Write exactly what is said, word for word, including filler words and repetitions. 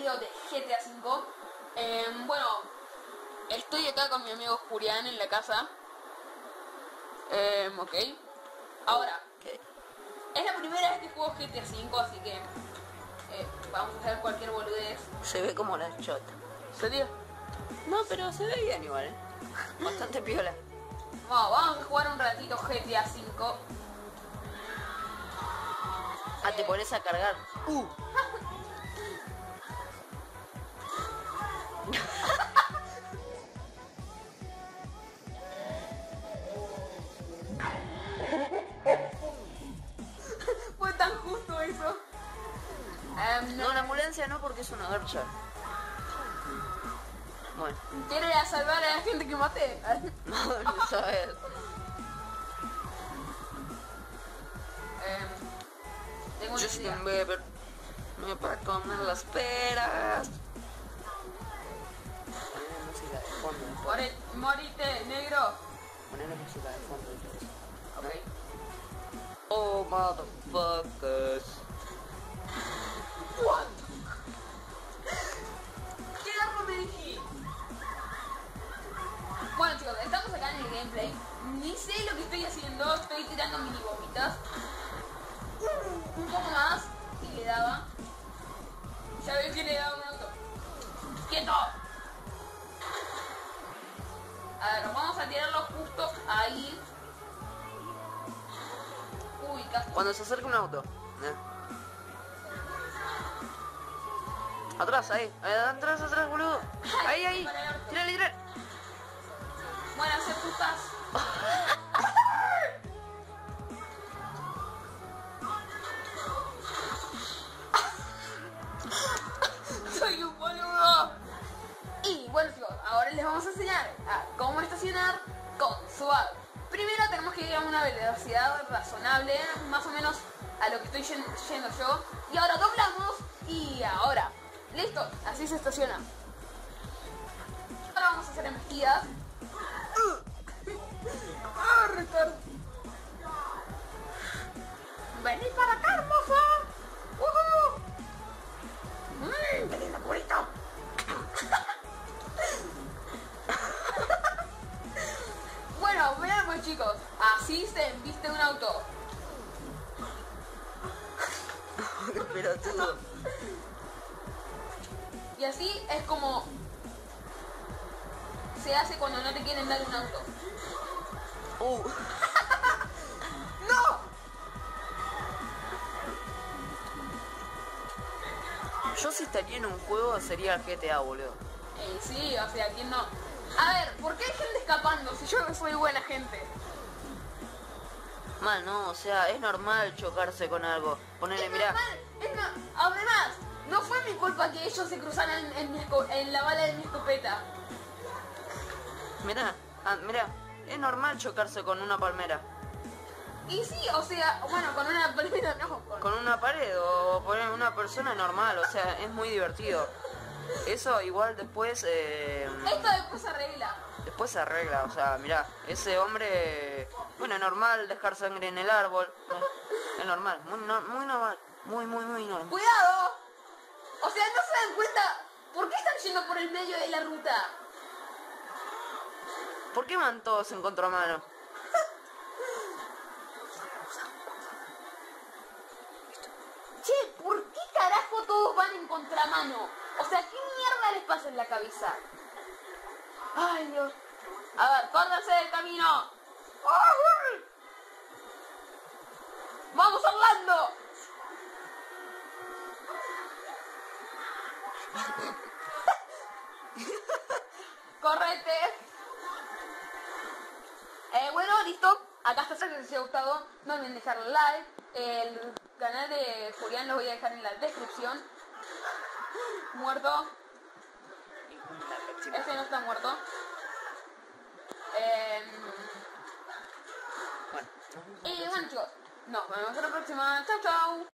video de G T A cinco. Eh, bueno, estoy acá con mi amigo Julián en la casa. Eh, ok. Ahora, Okay. es la primera vez que juego G T A cinco, así que eh, vamos a hacer cualquier boludez. Se ve como la chota. ¿Serio? No, pero se ve bien igual, ¿eh? Bastante piola. Bueno, vamos a jugar un ratito G T A cinco. Ah, te pones a cargar. Uh. Fue tan justo eso. Um, No, la ambulancia no, porque es una garcha. Bueno. Quiero ir a salvar a la gente que maté. No, no sabes. Eh, tengo una idea. Justin Bieber me para comer las peras. Poner música de fondo. después. More- Morite, negro. Poner música de fondo. después. Ok. Oh, motherfuckers. What? ¿Qué arma me elegí? Bueno chicos, estamos acá en el gameplay. Ni sé lo que estoy haciendo, estoy tirando mini gomitas. Un, un poco más y le daba. Ya ves que le daba un auto. ¡Quieto! A ver, vamos a tirarlo justo ahí. Uy, casi. Cuando se acerca un auto. ¿eh? Atrás, ahí. ahí, Atrás, atrás, boludo. Ahí, ahí. Tírale, tírale. Bueno, se putas. Soy un boludo. Y bueno chicos, ahora les vamos a enseñar a cómo estacionar con SWAT. Primero tenemos que ir a una velocidad razonable, más o menos a lo que estoy yendo yo. Y ahora doblamos y ahora. Listo, así se estaciona. Ahora vamos a hacer embestidas. ¡Ah, Ricardo! ¡Vení para acá, hermosa! ¡Woohoo! ¡Mmm, qué lindo culito! Bueno, vean pues chicos, así se embiste un auto. Pero todo. Y así es como se hace cuando no te quieren dar un auto. Uh. ¡No! Yo si estaría en un juego sería el G T A, boludo. Eh, sí, o sea, ¿quién no? A ver, ¿por qué hay gente escapando si yo no soy buena gente? Mal, no, o sea, es normal chocarse con algo. Ponele, Es mirá. normal, es no- Además, no fue mi culpa que ellos se cruzaran en, en mi esco- en la bala de mi escopeta. Mirá, ah, mirá. Es normal chocarse con una palmera. Y sí, o sea, bueno, con una palmera no. Con... Con una pared o poner una persona es normal, o sea, es muy divertido. Eso igual después, eh, Esto después se arregla. después se arregla, o sea, mirá, ese hombre, bueno, es normal dejar sangre en el árbol, eh, es normal, muy, no- muy normal, muy, muy, muy normal. ¡Cuidado! O sea, ¿no se dan cuenta? ¿Por qué están yendo por el medio de la ruta? ¿Por qué van todos en contramano? Che, ¿por qué carajo todos van en contramano? O sea, ¿qué mierda les pasa en la cabeza? Ay, Dios. A ver, córtanse del camino. ¡Ay! ¡Vamos, Orlando! Correte. Eh, bueno, listo. Acá está, si les ha gustado. No olviden dejar like. El canal de Julián lo voy a dejar en la descripción. Muerto. Este no está muerto. Eh, Bueno. y bueno chicos, nos vemos en la próxima. Chau, chau.